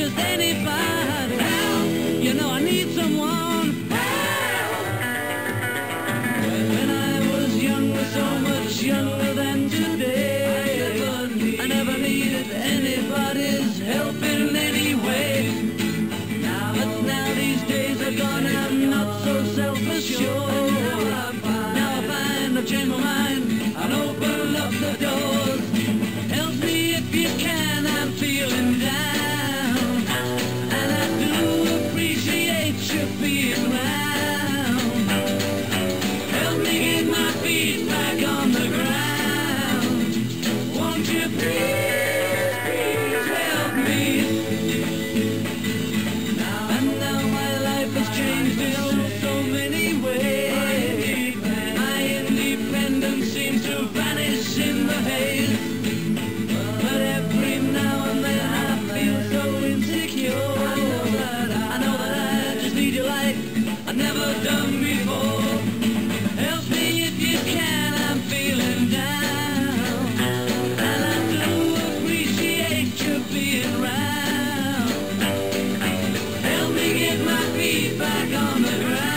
needed anybody. Help! You know I need someone. Help! When I was younger, so much younger than today, I never needed anybody's help in any way. But now these days are gone and I'm not so self-assured. Now I find I've changed my mind and open up the doors. Help me if you can, I'm feeling down, and I do appreciate you being around. Help me get my feet back on the ground. Won't you please, please help me? And now my life has changed in so many ways. My independence seems to vanish in the haze. But every now and then I feel so insecure. I know that I just need you like I've never done before. Help me if you can, I'm feeling down, and I do appreciate you being around. Help me get my feet back on the ground.